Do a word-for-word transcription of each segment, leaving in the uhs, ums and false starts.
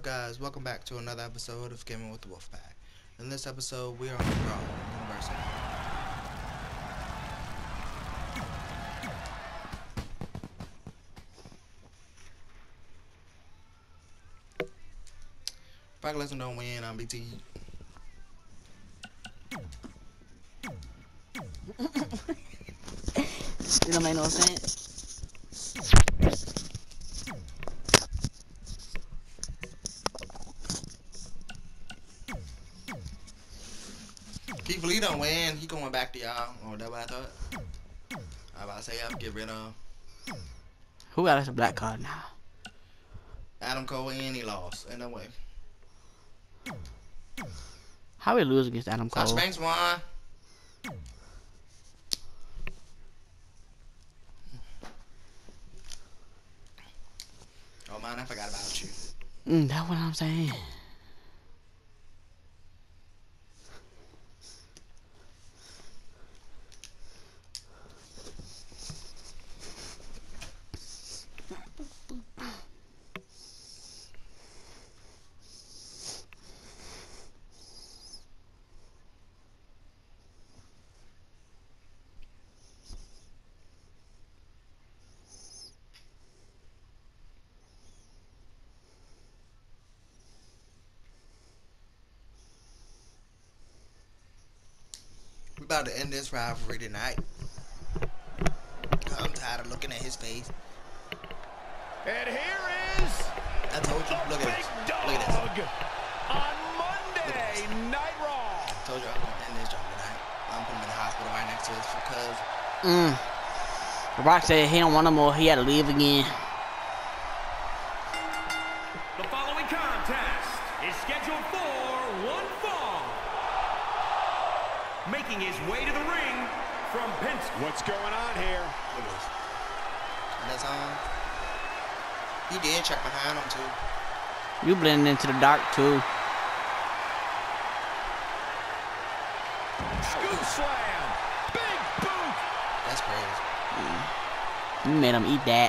guys? Welcome back to another episode of Gaming with the Wolfpack. In this episode, we are on the Raw University. If I listen don't win, I'm B T. It don't make no sense. Keith Lee don't win. He going back to y'all. Oh, that's what I thought. I about to say I'll get rid of Who got us a black card now? Adam Cole and he lost. Ain't no way. How we lose against Adam Cole? Sasha Banks won. Oh man, I forgot about you. Mm, that's what I'm saying. We about to end this rivalry tonight. I'm tired of looking at his face. And here is I told you. Look at this. Look at this. On Monday Night Raw. I told you I was gonna end this job tonight. I'm putting him in the hospital right next to us because Mm. The Rock said he don't want no more. He had to leave again. The following contest is scheduled for one fall. Making his way to the ring from Pensacola. What's going on here? look at this. And that's on. He did check behind him too. You blending into the dark too. Scoop slam. Big boot. That's crazy. You made him eat that.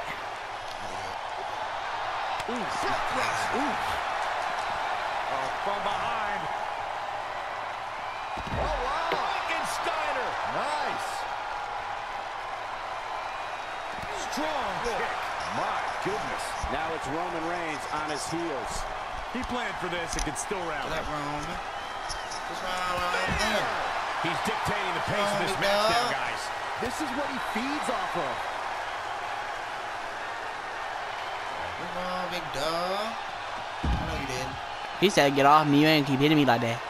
Ooh, front thrust. Ooh. Oh, from behind. Oh, wow. Frankensteiner. Nice. Strong kick. My goodness. Now it's Roman Reigns on his heels. He planned for this and can still rally. That wrong, man. What's wrong right there? He's dictating the pace of this Oh, match now, God. guys. This is what he feeds off of. What's wrong, big dog? I know you did. He said, "Get off me! You ain't keep hitting me like that." Look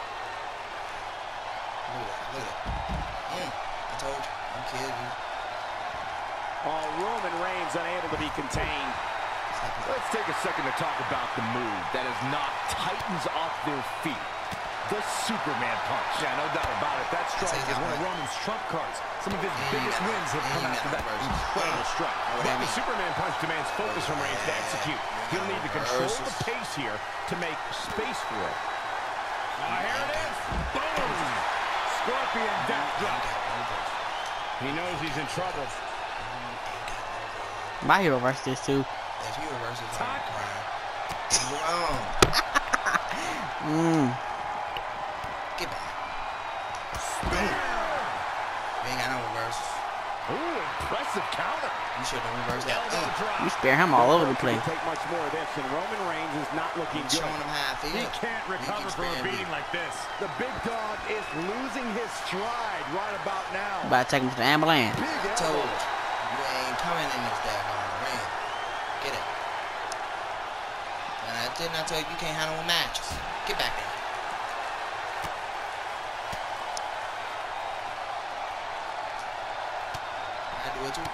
at that. Look at that. Mm, I told you. I'm kidding you. Oh, Roman Reigns unable to be contained. Let's take a second to talk about the move that has knocked Titans off their feet. The Superman punch. Yeah, no doubt about it. That strike is one of Roman's trump cards. Some of his biggest wins have come after that incredible strike. But the Superman punch demands focus from Reigns to execute. He'll need to control the pace here to make space for it. Oh, here it is. Boom! Scorpion death drop. He knows he's in trouble. My hero versus this too. If you reverse it, I'm crying. Wrong. Mm. Get back. Boom. You ain't got no reverse. Ooh, impressive counter. You should have reversed that. Elbow Mm. drop. You spare him all over the place. Take much more of this, and Roman Reigns is not looking I'm good. showing him how I feel. He can't He recover keeps from a sparing me. beating like this. The big dog is losing his stride right about now. About to take him to the ambulance. Big I told elbow. you. You ain't coming in this daggone ring. Get it. And I did not tell you you can't handle matches. Get back there. I do it too.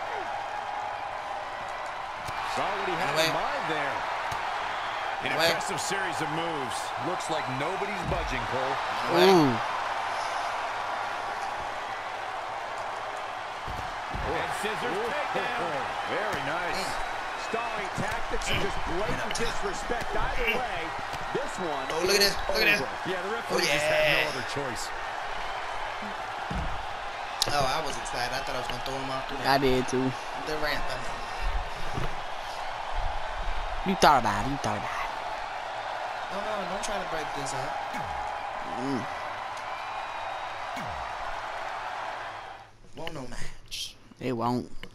Saw what he had Away. in mind there. An Away. impressive series of moves. Looks like nobody's budging, Cole. Away. Ooh. And scissors takedown. Very nice. Stalling tactics and just blatant disrespect. Either way, this one Oh, look at this. Look at this. over. Yeah, the referee Oh, just had yeah. no other choice. Oh, I was excited. I thought I was going to throw him off the I did too. The ramp. I mean, You thought about it. You thought about it. No, no, don't try to break this up. Mm. Won't no match. It won't.